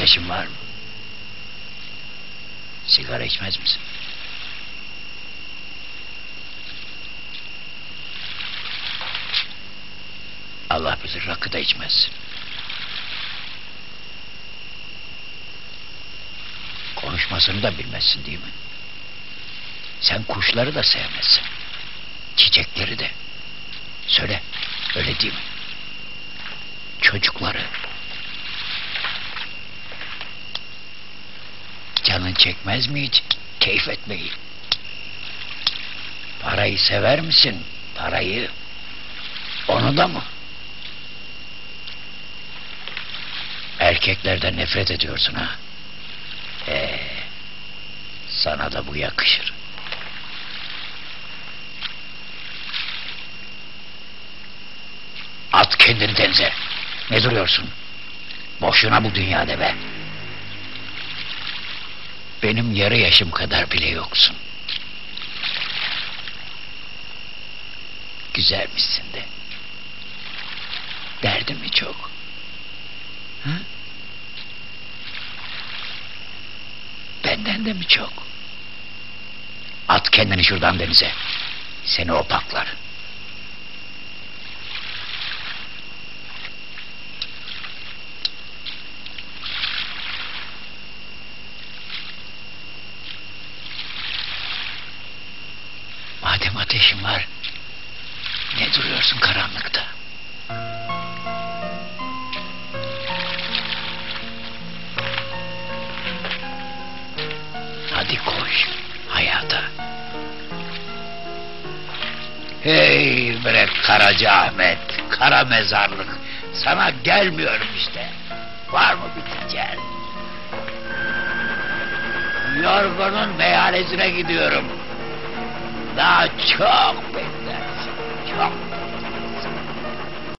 arkadaşın var mı? Sigara içmez misin? Allah bilir, rakı da içmez. Konuşmasını da bilmezsin değil mi? Sen kuşları da sevmezsin. Çiçekleri de. Söyle, öyle değil mi? Çocukları. Canın çekmez mi hiç keyif etmeyi? Parayı sever misin? Parayı. Onu da mı? Erkeklerden nefret ediyorsun ha? Sana da bu yakışır. At kendini denize. Ne duruyorsun? Boşuna bu dünyada be. Benim yarı yaşım kadar bile yoksun. Güzelmişsin de. Derdin mi çok? Ha? Benden de mi çok? At kendini şuradan denize. Seni opaklar. Madem ateşin var, ne duruyorsun karanlıkta? Hadi koş hayata. Hey bre Karacaahmet, kara mezarlık. Sana gelmiyorum işte. Var mı biteceğin? Yorgunun meyhanesine gidiyorum. Daha çok beklersin, çok.